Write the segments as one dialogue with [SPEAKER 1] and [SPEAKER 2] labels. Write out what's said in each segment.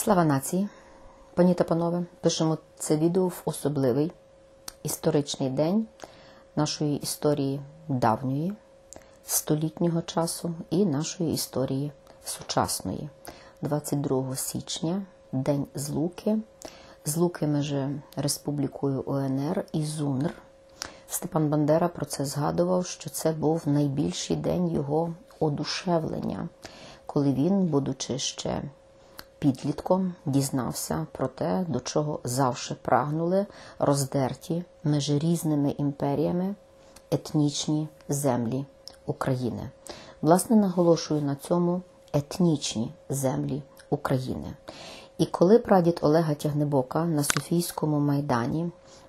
[SPEAKER 1] Слава нації! Пані та панове, пишемо це відео в особливий історичний день нашої історії давньої, столітнього часу і нашої історії сучасної. 22 січня, День Злуки. Злуки між Республікою УНР і ЗУНР. Степан Бандера про це згадував, що це був найбільший день його одушевлення, коли він, будучи ще підлітком, дізнався про те, до чого завжди прагнули роздерті між різними імперіями етнічні землі України. Власне, наголошую на цьому етнічні землі України. І коли прадід Олега Тягнебока на Софійському майдані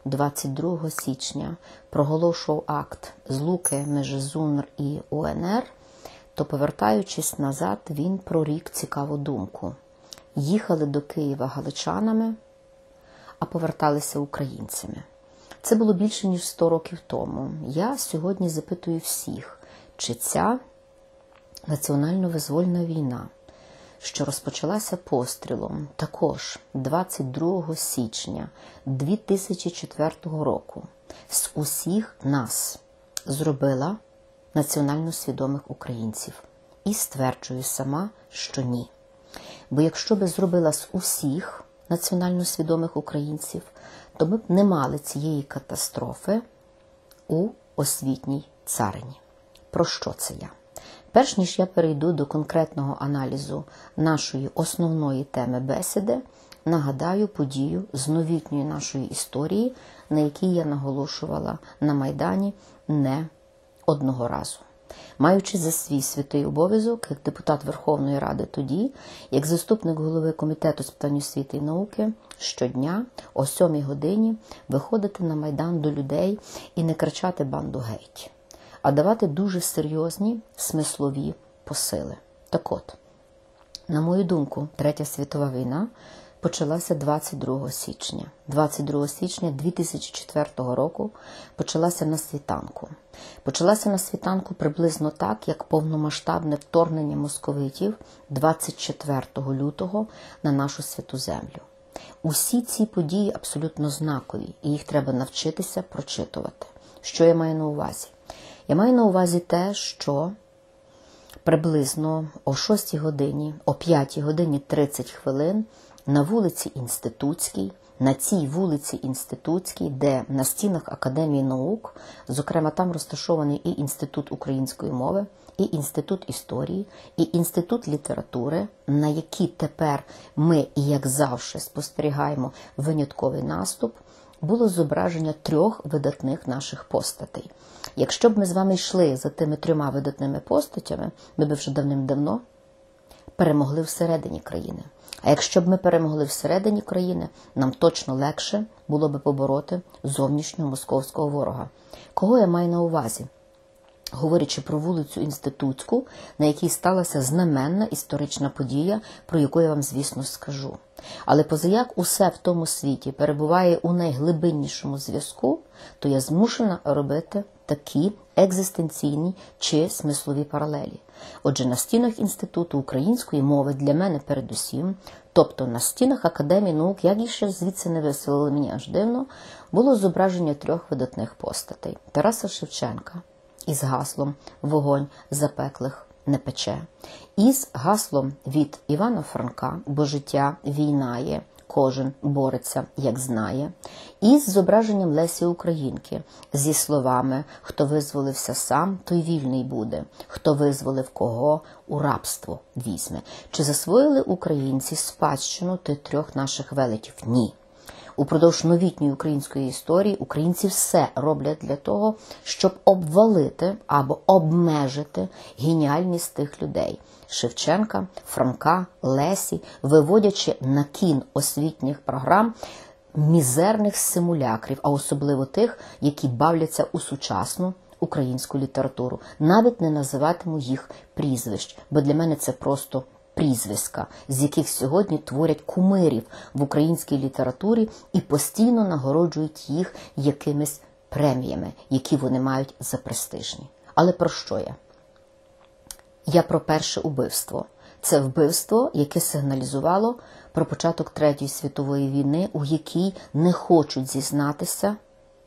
[SPEAKER 1] 22 січня проголошував акт злуки між ЗУНР і УНР, то, повертаючись назад, він прорік цікаву думку. Їхали до Києва галичанами, а поверталися українцями. Це було більше, ніж 100 років тому. Я сьогодні запитую всіх, чи ця національно-визвольна війна, що розпочалася пострілом також 22 січня 2004 року, з усіх нас зробила національно свідомих українців. І стверджую сама, що ні. Бо якщо би зробила з усіх національно свідомих українців, то ми б не мали цієї катастрофи у освітній царині. Про що це я? Перш ніж я перейду до конкретного аналізу нашої основної теми бесіди, нагадаю подію з новітньої нашої історії, на якій я наголошувала на Майдані не одного разу. Маючи за свій святий обов'язок, як депутат Верховної Ради тоді, як заступник голови Комітету з питань освіти і науки, щодня о 7 годині виходити на Майдан до людей і не кричати «банду геть», а давати дуже серйозні смислові посили. Так от, на мою думку, Третя світова війна почалася 22 січня. 22 січня 2004 року почалася на світанку. Почалася на світанку приблизно так, як повномасштабне вторгнення московитів 24 лютого на нашу святу землю. Усі ці події абсолютно знакові, і їх треба навчитися прочитувати. Що я маю на увазі? Я маю на увазі те, що приблизно о 6 годині, о 5 годині 30 хвилин на вулиці Інститутській, на цій вулиці Інститутській, де на стінах Академії наук, зокрема там розташований і Інститут української мови, і Інститут історії, і Інститут літератури, на які тепер ми, і як завжди, спостерігаємо винятковий наступ, було зображення 3 видатних наших постатей. Якщо б ми з вами йшли за тими 3 видатними постатями, ми б вже давним-давно перемогли всередині країни. А якщо б ми перемогли всередині країни, нам точно легше було б побороти зовнішнього московського ворога. Кого я маю на увазі? Говорячи про вулицю Інститутську, на якій сталася знаменна історична подія, про яку я вам, звісно, скажу. Але позаяк усе в тому світі перебуває у найглибиннішому зв'язку, то я змушена робити такі екзистенційні чи смислові паралелі. Отже, на стінах Інституту української мови для мене передусім, тобто на стінах Академії наук, як і ще звідси не виселили мені аж дивно, було зображення 3 видатних постатей. Тараса Шевченка із гаслом «Вогонь запеклих не пече», із гаслом від Івана Франка «Бо життя війна є, кожен бореться, як знає», і з зображенням Лесі Українки зі словами «Хто визволився сам, той вільний буде, хто визволив кого, у рабство візьме». Чи засвоїли українці спадщину тих 3 наших велетів? Ні. Упродовж новітньої української історії українці все роблять для того, щоб обвалити або обмежити геніальність тих людей. Шевченка, Франка, Лесі, виводячи на кін освітніх програм мізерних симулякрів, а особливо тих, які бавляться у сучасну українську літературу. Навіть не називатиму їх прізвищ, бо для мене це просто прізвиська, з яких сьогодні творять кумирів в українській літературі і постійно нагороджують їх якимись преміями, які вони мають за престижні. Але про що я? Я про перше убивство. Це вбивство, яке сигналізувало про початок Третьої світової війни, у якій не хочуть зізнатися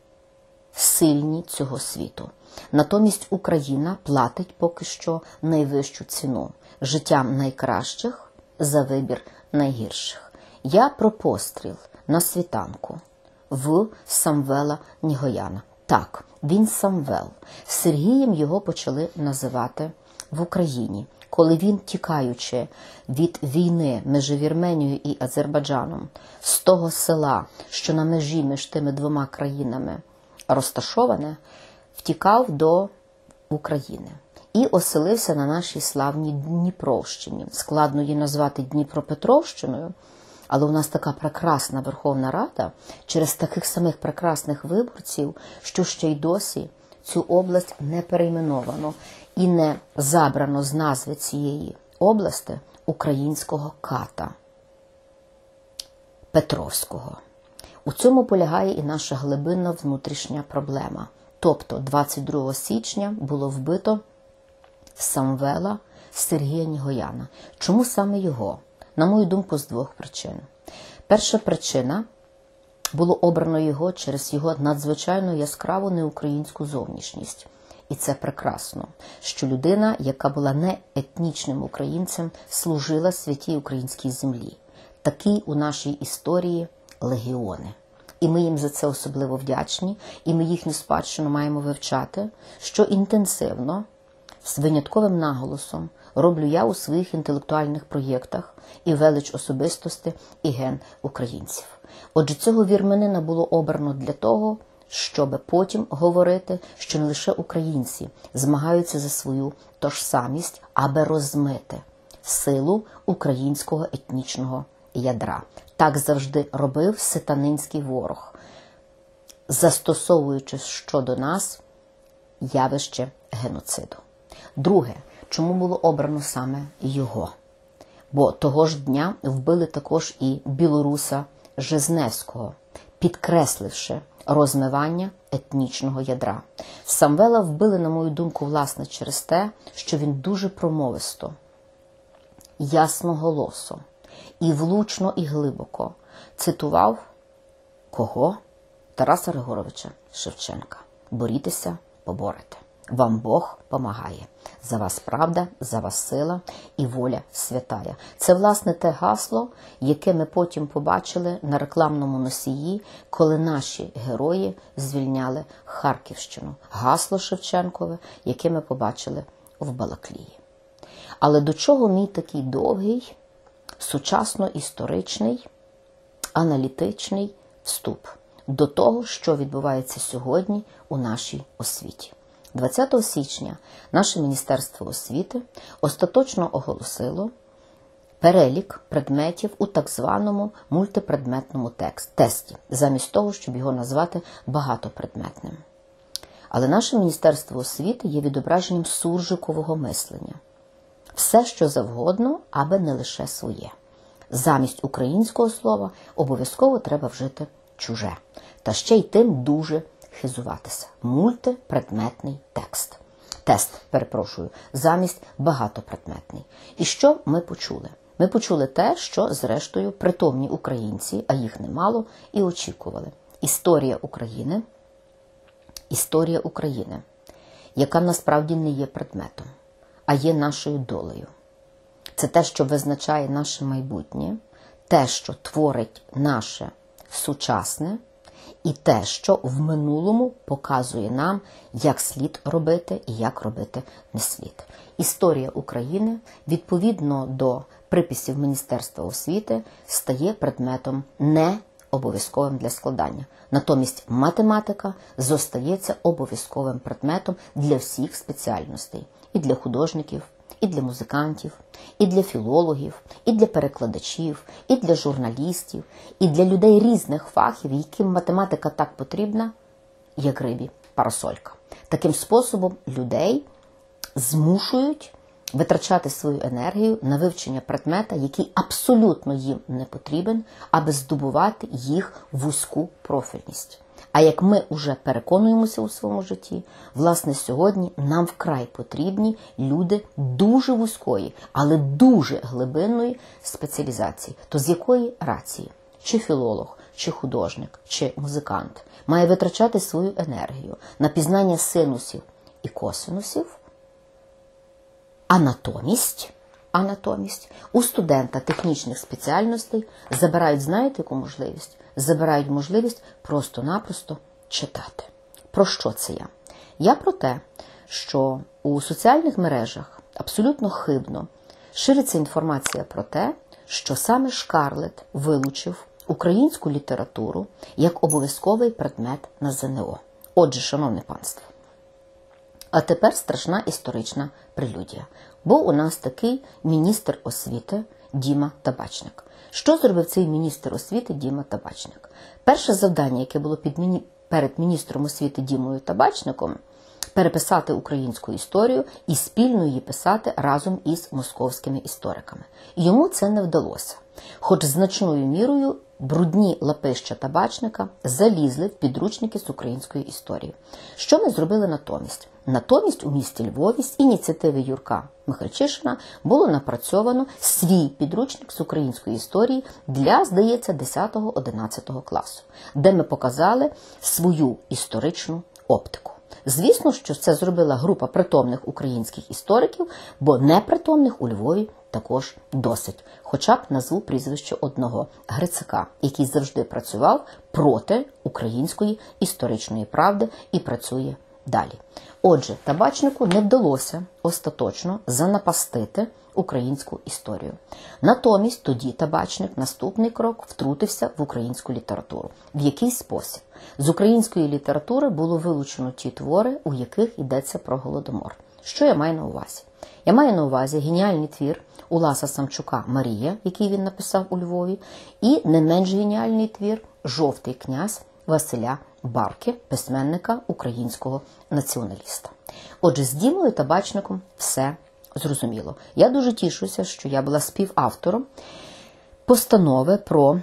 [SPEAKER 1] сильні цього світу. Натомість Україна платить поки що найвищу ціну – життям найкращих за вибір найгірших. Я про постріл на світанку в Самвела Нігояна. Так, він Самвел. Сергієм його почали називати в Україні, коли він, тікаючи від війни між Вірменією і Азербайджаном, з того села, що на межі між тими двома країнами розташоване, втікав до України і оселився на нашій славній Дніпровщині. Складно її назвати Дніпропетровщиною, але у нас така прекрасна Верховна Рада, через таких самих прекрасних виборців, що ще й досі цю область не перейменовано і не забрано з назви цієї області українського ката Петровського. У цьому полягає і наша глибинна внутрішня проблема. Тобто 22 січня було вбито Самвела Сергія Нігояна. Чому саме його? На мою думку, з двох причин. Перша причина – було обрано його через його надзвичайно яскраву неукраїнську зовнішність. І це прекрасно, що людина, яка була не етнічним українцем, служила святій українській землі. Такі у нашій історії легіони. І ми їм за це особливо вдячні, і ми їхню спадщину маємо вивчати, що інтенсивно, з винятковим наголосом роблю я у своїх інтелектуальних проєктах і велич особистості і ген українців. Отже, цього вірменина було обрано для того, щоб потім говорити, що не лише українці змагаються за свою тожсамість, аби розмити силу українського етнічного ядра. Так завжди робив сатанинський ворог, застосовуючи щодо нас явище геноциду. Друге, чому було обрано саме його? Бо того ж дня вбили також і білоруса Жизневського, підкресливши розмивання етнічного ядра. Самвела вбили, на мою думку, власне через те, що він дуже промовисто, ясноголосо і влучно і глибоко цитував кого? Тараса Григоровича Шевченка. Борітеся, поборете. Вам Бог помагає. За вас правда, за вас сила і воля святая. Це, власне, те гасло, яке ми потім побачили на рекламному носії, коли наші герої звільняли Харківщину. Гасло Шевченкове, яке ми побачили в Балаклії. Але до чого мій такий довгий, сучасно-історичний, аналітичний вступ? До того, що відбувається сьогодні у нашій освіті. 20 січня наше Міністерство освіти остаточно оголосило перелік предметів у так званому мультипредметному тесті, замість того, щоб його назвати багатопредметним. Але наше Міністерство освіти є відображенням суржикового мислення. Все, що завгодно, аби не лише своє. Замість українського слова обов'язково треба вжити чуже. Та ще й тим дуже хизуватися. Мультипредметний тест, замість багатопредметний. І що ми почули? Ми почули те, що, зрештою, притомні українці, а їх немало, і очікували. Історія України, яка насправді не є предметом, а є нашою долею. Це те, що визначає наше майбутнє, те, що творить наше сучасне, і те, що в минулому показує нам, як слід робити і як робити не слід. Історія України, відповідно до приписів Міністерства освіти, стає предметом не обов'язковим для складання. Натомість математика зостається обов'язковим предметом для всіх спеціальностей. І для художників, і для музикантів, і для філологів, і для перекладачів, і для журналістів, і для людей різних фахів, яким математика так потрібна, як рибі парасолька. Таким способом людей змушують витрачати свою енергію на вивчення предмета, який абсолютно їм не потрібен, аби здобувати їх вузьку профільність. А як ми вже переконуємося у своєму житті, власне, сьогодні нам вкрай потрібні люди дуже вузької, але дуже глибинної спеціалізації. То з якої рації? Чи філолог, чи художник, чи музикант має витрачати свою енергію на пізнання синусів і косинусів, а натомість у студента технічних спеціальностей забирають, знаєте, яку можливість? Забирають можливість просто-напросто читати. Про що це я? Я про те, що у соціальних мережах абсолютно хибно шириться інформація про те, що саме Шкарлет вилучив українську літературу як обов'язковий предмет на ЗНО. Отже, шановне панство, а тепер страшна історична прелюдія. Бо у нас такий міністр освіти Діма Табачник. Що зробив цей міністр освіти Діма Табачник? Перше завдання, яке було перед міністром освіти Дімою Табачником, переписати українську історію і спільно її писати разом із московськими істориками. Йому це не вдалося. Хоч значною мірою брудні лапища Табачника залізли в підручники з української історії. Що ми зробили натомість? Натомість у місті Львові з ініціативи Юрка Михальчишина було напрацьовано свій підручник з української історії для, здається, 10-11 класу, де ми показали свою історичну оптику. Звісно, що це зробила група притомних українських істориків, бо непритомних у Львові також досить. Хоча б назву прізвище одного – Грицака, який завжди працював проти української історичної правди і працює далі. Отже, Табачнику не вдалося остаточно занапастити українську історію. Натомість тоді Табачник, наступний крок, втрутився в українську літературу. В який спосіб? З української літератури було вилучено ті твори, у яких йдеться про Голодомор. Що я маю на увазі? Я маю на увазі геніальний твір Уласа Самчука «Марія», який він написав у Львові, і не менш геніальний твір «Жовтий князь» Василя Барки, письменника, українського націоналіста. Отже, з Дімою Табачником все зрозуміло. Я дуже тішуся, що я була співавтором постанови про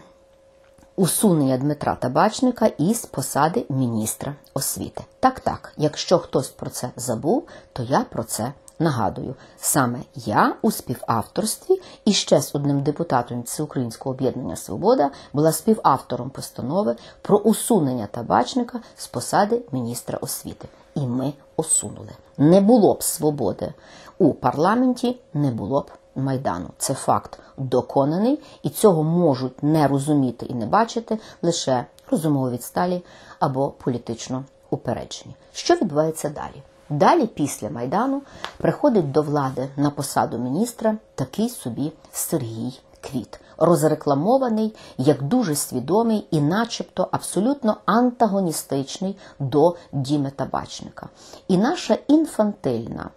[SPEAKER 1] усунення Дмитра Табачника із посади міністра освіти. Так, якщо хтось про це забув, то я про це нагадую. Саме я у співавторстві і ще з одним депутатом Всеукраїнського об'єднання «Свобода» була співавтором постанови про усунення Табачника з посади міністра освіти. І ми усунули. Не було б свободи у парламенті, не було б Майдану. Це факт доконаний, і цього можуть не розуміти і не бачити лише розумово відсталі або політично упереджені. Що відбувається далі? Далі, після Майдану, приходить до влади на посаду міністра такий собі Сергій Квіт, розрекламований як дуже свідомий і начебто абсолютно антагоністичний до Діми Табачника. І наша інфантильна,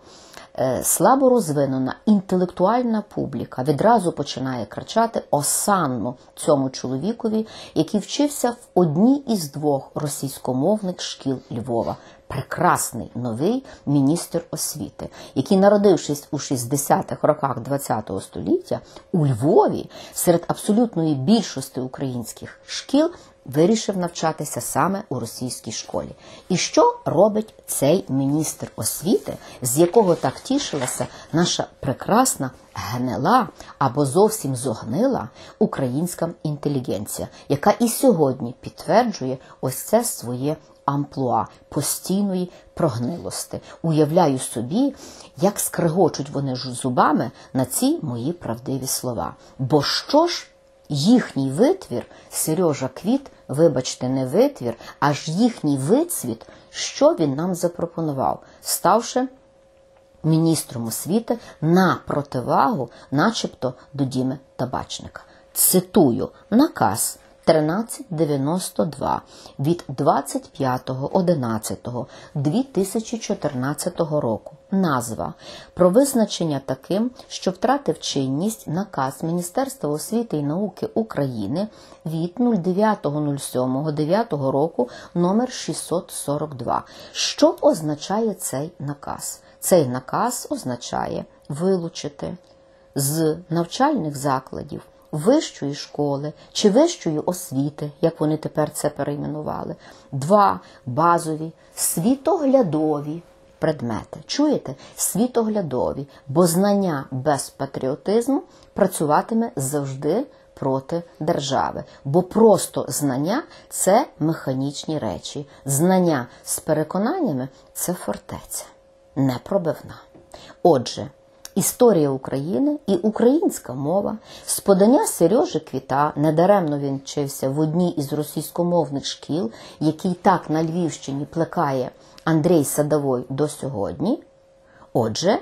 [SPEAKER 1] слабо розвинена інтелектуальна публіка відразу починає кричати осанну цьому чоловікові, який вчився в одній із двох російськомовних шкіл Львова. Прекрасний новий міністр освіти, який, народившись у 60-х роках ХХ століття, у Львові серед абсолютної більшості українських шкіл вирішив навчатися саме у російській школі. І що робить цей міністр освіти, з якого так тішилася наша прекрасна, гнила або зовсім зогнила українська інтелігенція, яка і сьогодні підтверджує ось це своє амплуа постійної прогнилости. Уявляю собі, як скрегочуть вони зубами на ці мої правдиві слова. Бо що ж їхній витвір, Сережа Квіт, вибачте, не витвір, аж їхній вицвіт, що він нам запропонував, ставши міністром освіти на противагу начебто до Діми Табачника. Цитую наказ 1392 від 25.11.2014 року. Назва: про визначення таким, що втратив чинність наказ Міністерства освіти і науки України від 09.07.9 року номер 642. Що означає цей наказ? Цей наказ означає вилучити з навчальних закладів вищої школи чи вищої освіти, як вони тепер це перейменували. 2 базові світоглядові предмети. Чуєте? Світоглядові, бо знання без патріотизму працюватиме завжди проти держави. Бо просто знання – це механічні речі. Знання з переконаннями – це фортеця, непробивна. Отже, історія України і українська мова з подання Сережі Квіта, недаремно він вчився в одній із російськомовних шкіл, який так на Львівщині плекає Андрій Садовой до сьогодні. Отже,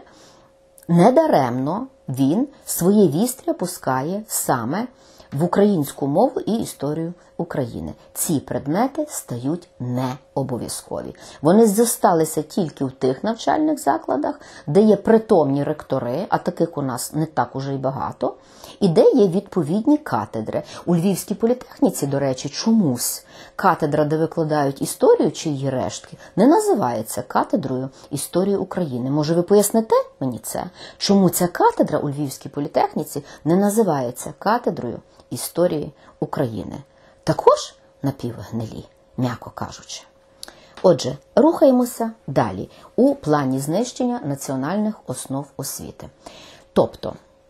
[SPEAKER 1] недаремно він своє вістря пускає саме в українську мову і історію України. Ці предмети стають необов'язкові. Вони зосталися тільки в тих навчальних закладах, де є притомні ректори, а таких у нас не так уже й багато, і де є відповідні катедри. У Львівській політехніці, до речі, чомусь катедра, де викладають історію чи її рештки, не називається катедрою історії України. Може, ви поясните мені це? Чому ця катедра у Львівській політехніці не називається катедрою історії України? Також напівгнилі, м'яко кажучи. Отже, рухаємося далі у плані знищення національних основ освіти. Тобто,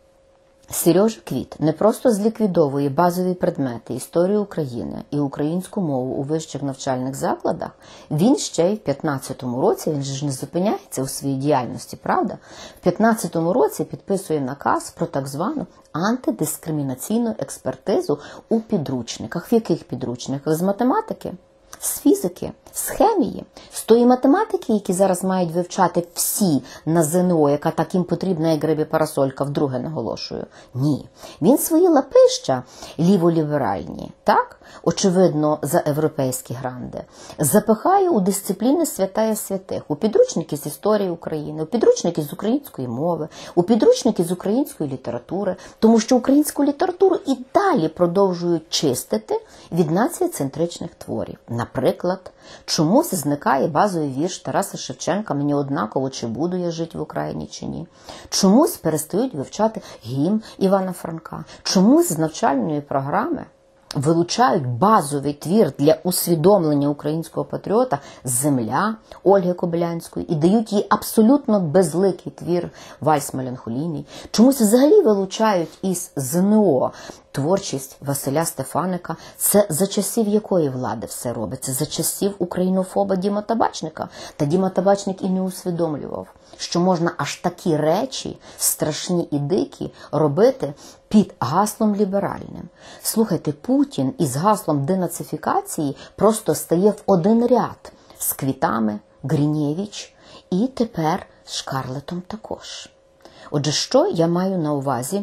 [SPEAKER 1] Сережа Квіт не просто зліквідовує базові предмети історії України і українську мову у вищих навчальних закладах, він ще й в 15-му році, він же ж не зупиняється у своїй діяльності, правда? В 15-му році підписує наказ про так звану антидискримінаційну експертизу у підручниках. В яких підручниках? З математики, з фізики, з хемії, з тої математики, які зараз мають вивчати всі на ЗНО, яка так їм потрібна, як грибі парасолька, вдруге наголошую. Ні. Він свої лапища ліволіберальні, так, очевидно, за європейські гранди, запихає у дисципліни святая святих, у підручники з історії України, у підручники з української мови, у підручники з української літератури, тому що українську літературу і далі продовжують чистити від націоцентричних творів. Наприклад, чомусь зникає базовий вірш Тараса Шевченка «Мені однаково, чи буду я жити в Україні, чи ні». Чомусь перестають вивчати гімн Івана Франка. Чомусь з навчальної програми вилучають базовий твір для усвідомлення українського патріота «Земля» Ольги Кобилянської і дають їй абсолютно безликий твір «Вальс меланхолійний». Чомусь взагалі вилучають із ЗНО творчість Василя Стефаника. Це за часів якої влади все робиться? За часів українофоба Діма Табачника. Та Діма Табачник і не усвідомлював, що можна аж такі речі, страшні і дикі, робити під гаслом ліберальним. Слухайте, Путін із гаслом денацифікації просто стає в один ряд з Квітами, Гринєвич і тепер з Шкарлетом також. Отже, що я маю на увазі,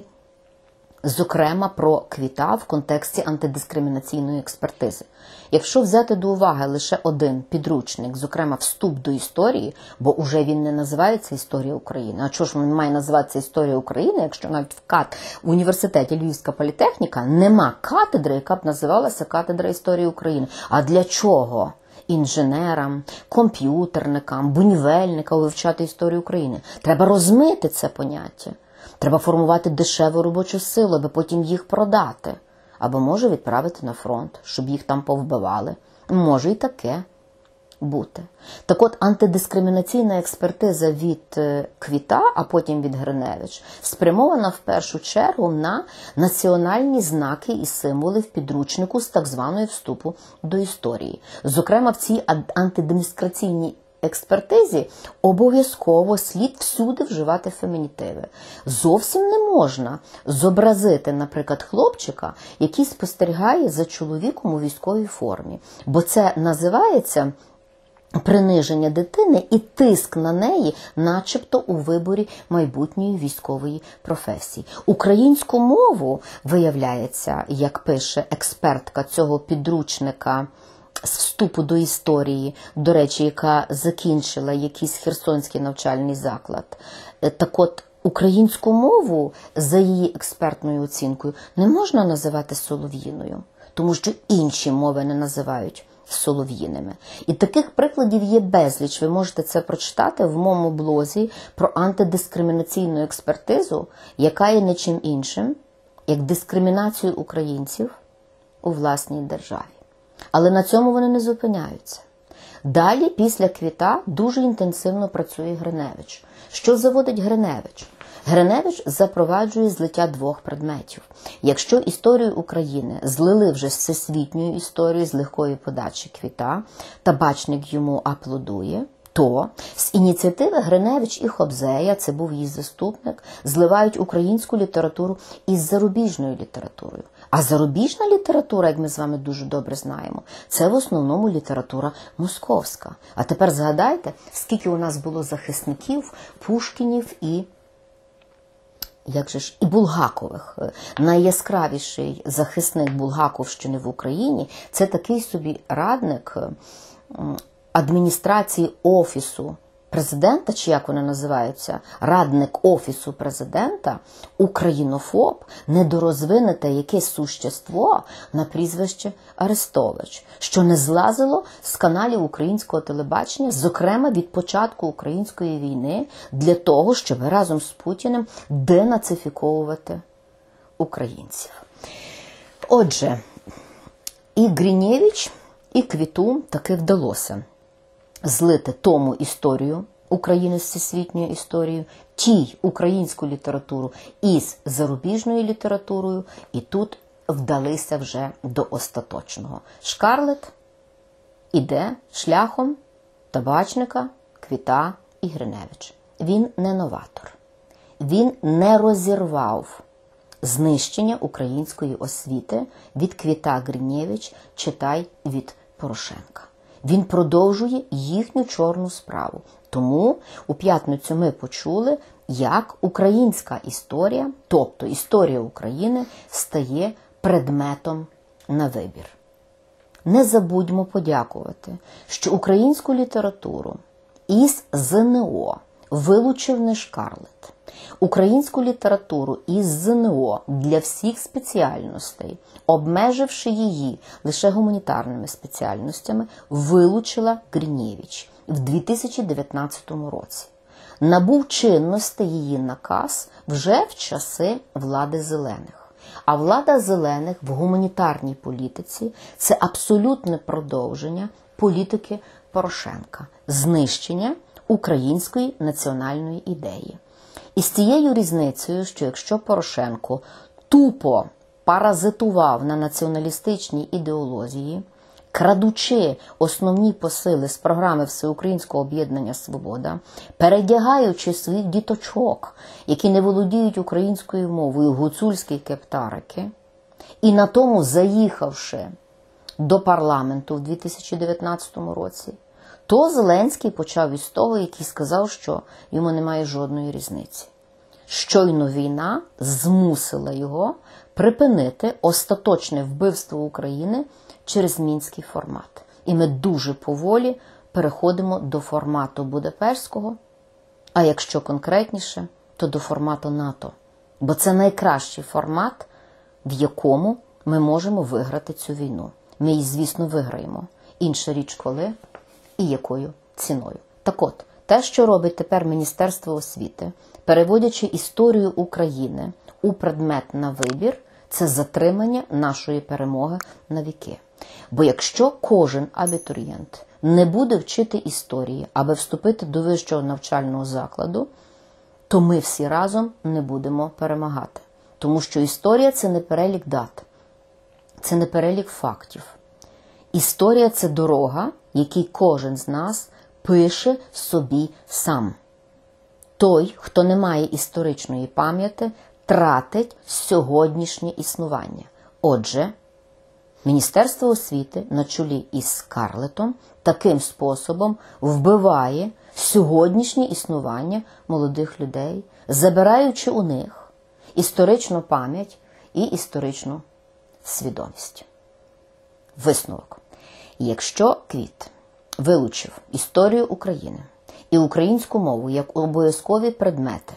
[SPEAKER 1] зокрема, про Квіта в контексті антидискримінаційної експертизи? Якщо взяти до уваги лише один підручник, зокрема вступ до історії, бо уже він не називається «Історія України». А чого ж він має називатися «Історія України», якщо навіть в університеті Львівська політехніка нема катедри, яка б називалася «Катедра історії України». А для чого інженерам, комп'ютерникам, будівельникам вивчати історію України? Треба розмити це поняття. Треба формувати дешеву робочу силу, аби потім їх продати. Або, може, відправити на фронт, щоб їх там повбивали. Може і таке бути. Так от, антидискримінаційна експертиза від Квіта, а потім від Гриневич, спрямована в першу чергу на національні знаки і символи в підручнику з так званої вступу до історії. Зокрема, в цій антидискримінаційній експертизі обов'язково слід всюди вживати фемінітиви. Зовсім не можна зобразити, наприклад, хлопчика, який спостерігає за чоловіком у військовій формі, бо це називається приниження дитини і тиск на неї, начебто у виборі майбутньої військової професії. Українську мову, виявляється, як пише експертка цього підручника з вступу до історії, до речі, яка закінчила якийсь херсонський навчальний заклад. Так от, українську мову, за її експертною оцінкою, не можна називати солов'їною, тому що інші мови не називають солов'їними. І таких прикладів є безліч. Ви можете це прочитати в моєму блозі про антидискримінаційну експертизу, яка є не чим іншим, як дискримінацію українців у власній державі. Але на цьому вони не зупиняються. Далі, після Квіта, дуже інтенсивно працює Гриневич. Що заводить Гриневич? Гриневич запроваджує злиття двох предметів. Якщо історію України злили вже з всесвітньою історією, з легкої подачі Квіта, табачник йому аплодує, то з ініціативи Гриневич і Хобзея, це був її заступник, зливають українську літературу із зарубіжною літературою. А зарубіжна література, як ми з вами дуже добре знаємо, це в основному література московська. А тепер згадайте, скільки у нас було захисників, Пушкінів і Булгакових. Найяскравіший захисник Булгаковщини в Україні – це такий собі радник адміністрації Офісу президента, чи як вони називаються, радник Офісу президента, українофоб, недорозвинуте якесь существо на прізвище Арестович, що не злазило з каналів українського телебачення, зокрема від початку української війни, для того, щоб разом з Путіним денацифіковувати українців. Отже, і Гриневич, і Квіту таки вдалося злити тому історію України з всесвітньою історією, тій українську літературу із зарубіжною літературою, і тут вдалися вже до остаточного. Шкарлет іде шляхом табачника, Квіта і Гриневич. Він не новатор. Він не розірвав знищення української освіти від Квіта, Гриневич, читай від Порошенка. Він продовжує їхню чорну справу. Тому у п'ятницю ми почули, як українська історія, тобто історія України, стає предметом на вибір. Не забудьмо подякувати, що українську літературу із ЗНО вилучив не Шкарлет. Українську літературу із ЗНО для всіх спеціальностей, обмеживши її лише гуманітарними спеціальностями, вилучила Гриневич в 2019 році. Набув чинності її наказ вже в часи влади Зелених. А влада Зелених в гуманітарній політиці – це абсолютне продовження політики Порошенка, знищення української національної ідеї. І з цією різницею, що якщо Порошенко тупо паразитував на націоналістичній ідеології, крадучи основні посили з програми Всеукраїнського об'єднання «Свобода», передягаючи своїх діточок, які не володіють українською мовою, гуцульські кептарики, і на тому заїхавши до парламенту в 2019 році, то Зеленський почав із того, який сказав, що йому немає жодної різниці. Щойно війна змусила його припинити остаточне вбивство України через мінський формат. І ми дуже поволі переходимо до формату Будапештського, а якщо конкретніше, то до формату НАТО. Бо це найкращий формат, в якому ми можемо виграти цю війну. Ми її, звісно, виграємо. Інша річ коли і якою ціною. Так от, те, що робить тепер Міністерство освіти, переводячи історію України у предмет на вибір, це затримання нашої перемоги на віки. Бо якщо кожен абітурієнт не буде вчити історії, аби вступити до вищого навчального закладу, то ми всі разом не будемо перемагати. Тому що історія – це не перелік дат, це не перелік фактів. Історія – це дорога, який кожен з нас пише собі сам. Той, хто не має історичної пам'яті, тратить сьогоднішнє існування. Отже, Міністерство освіти на чолі із Скарлетом таким способом вбиває сьогоднішнє існування молодих людей, забираючи у них історичну пам'ять і історичну свідомість. Висновок. Якщо Квіт вилучив історію України і українську мову як обов'язкові предмети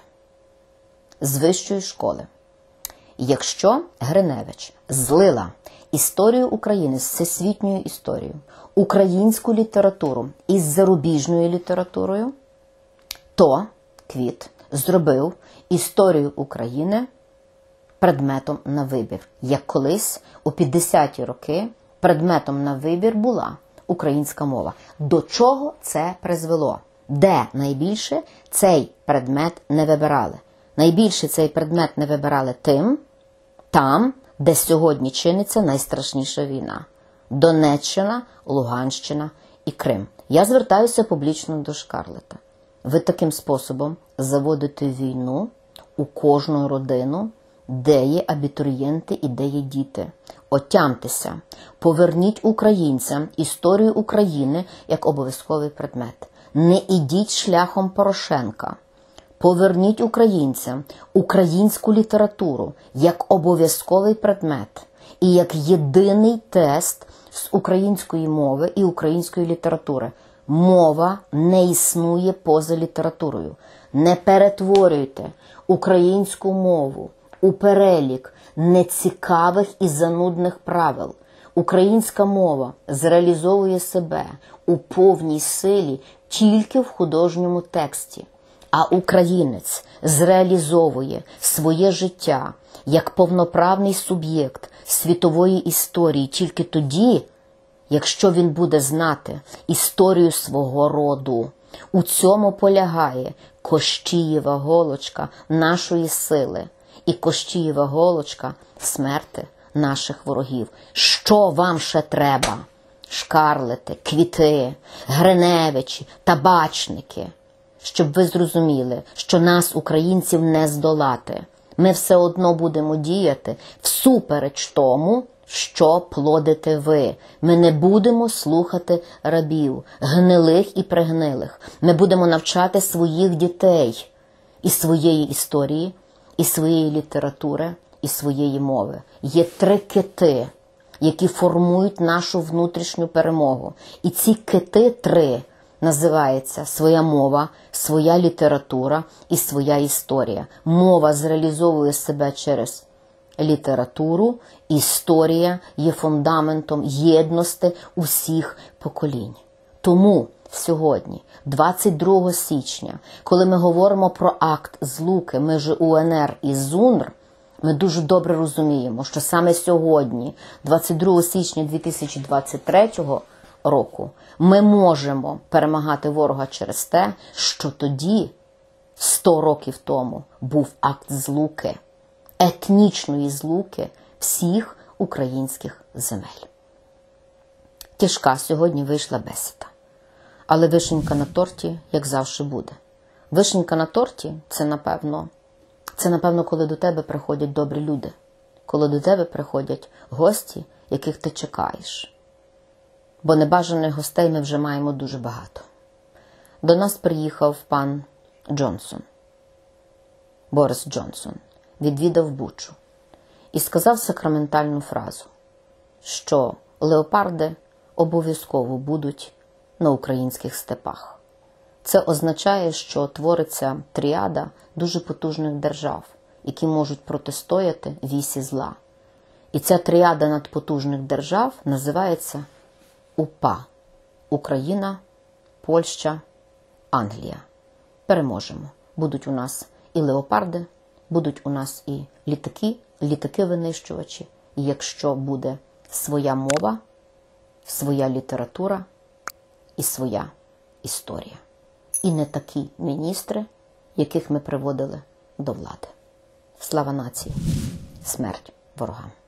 [SPEAKER 1] з вищої школи, якщо Гриневич злила історію України з всесвітньою історією, українську літературу із зарубіжною літературою, то Квіт зробив історію України предметом на вибір. Як колись у 50-ті роки предметом на вибір була українська мова. До чого це призвело? Де найбільше цей предмет не вибирали? Найбільше цей предмет не вибирали там, де сьогодні чиниться найстрашніша війна. Донеччина, Луганщина і Крим. Я звертаюся публічно до Шкарлета. Ви таким способом заводите війну у кожну родину, де є абітурієнти і де є діти. Отямтеся, поверніть українцям історію України як обов'язковий предмет. Не ідіть шляхом Порошенка. Поверніть українцям українську літературу як обов'язковий предмет і як єдиний тест з української мови і української літератури. Мова не існує поза літературою. Не перетворюйте українську мову у перелік нецікавих і занудних правил. Українська мова зреалізовує себе у повній силі тільки в художньому тексті. А українець зреалізовує своє життя як повноправний суб'єкт світової історії тільки тоді, якщо він буде знати історію свого роду. У цьому полягає Кощієва голочка нашої сили і Кощієва голочка смерти наших ворогів. Що вам ще треба? Шкарлети, Квіти, Гриневичі, Табачники. Щоб ви зрозуміли, що нас, українців, не здолати. Ми все одно будемо діяти всупереч тому, що плодите ви. Ми не будемо слухати рабів, гнилих і пригнилих. Ми будемо навчати своїх дітей і своєї історії, і своєї літератури, і своєї мови. Є 3 кити, які формують нашу внутрішню перемогу. І ці кити 3 називаються своя мова, своя література і своя історія. Мова зреалізовує себе через літературу, історія є фундаментом єдності усіх поколінь. Тому сьогодні, 22 січня, коли ми говоримо про акт злуки між УНР і ЗУНР, ми дуже добре розуміємо, що саме сьогодні, 22 січня 2023 року, ми можемо перемагати ворога через те, що тоді, 100 років тому, був акт злуки, етнічної злуки всіх українських земель. Тяжка сьогодні вийшла бесіда. Але вишенька на торті, як завжди, буде. Вишенька на торті – це напевно, коли до тебе приходять добрі люди. Коли до тебе приходять гості, яких ти чекаєш. Бо небажаних гостей ми вже маємо дуже багато. До нас приїхав пан Джонсон, Борис Джонсон, відвідав Бучу і сказав сакраментальну фразу, що леопарди обов'язково будуть на українських степах. Це означає, що твориться тріада дуже потужних держав, які можуть протистояти вісі зла. І ця тріада надпотужних держав називається УПА – Україна, Польща, Англія. Переможемо. Будуть у нас і леопарди, будуть у нас і літаки-винищувачі. І якщо буде своя мова, своя література і своя історія. І не такі міністри, яких ми приводили до влади. Слава нації! Смерть ворогам!